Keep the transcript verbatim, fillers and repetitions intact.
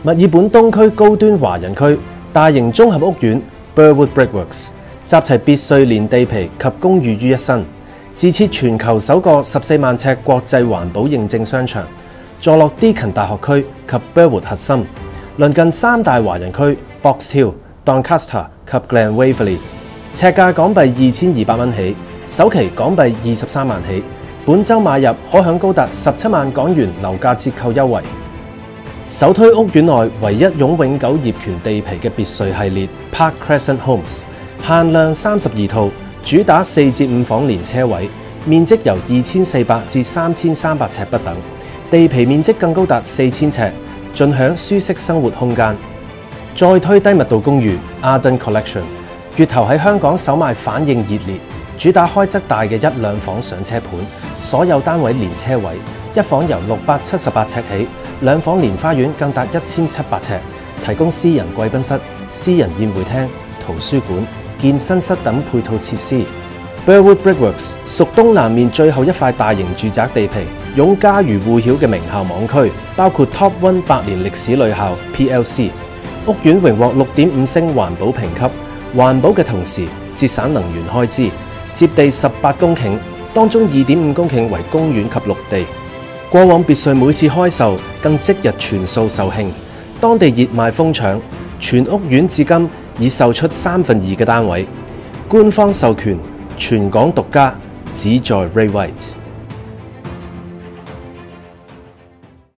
墨爾本東區高端華人區大型綜合屋苑 Burwood Brickworks 集齊別墅連地皮及公寓於一身，自設全球首個十四萬尺國際環保認證商場，坐落 Deakin 大學區及 Burwood 核心，鄰近三大華人區 Box Hill、Doncaster 及 Glen Waverley， 尺價港幣二千二百蚊起，首期港幣二十三萬起，本週買入可享高達十七萬港元樓價折扣優惠。首推屋苑內唯一擁永久業權地皮嘅別墅系列 Park Crescent Homes， 限量三十二套，主打四至五房連車位，面積由二千四百至三千三百尺不等，地皮面積更高達四千尺，盡享舒適生活空間。再推低密度公寓 Arden Collection， 月頭喺香港首賣反應熱烈，主打開則大嘅一兩房上車盤，所有單位連車位，一房由六百七十八尺起，兩房連花園更達一千七百尺，提供私人貴賓室、私人宴會廳、圖書館、健身室等配套設施。Burwood Brickworks 屬東南面最後一塊大型住宅地皮，擁家喻戶曉嘅名校網區，包括 Top One 百年歷史女校 P L C。屋苑榮獲六點五星環保評級，環保嘅同時節省能源開支，接地十八公頃，當中二點五公頃為公園及綠地。過往別墅每次開售更即日全數售罄，當地熱賣瘋搶，全屋苑至今已售出三分二嘅單位，官方授權，全港獨家，只在 Ray White。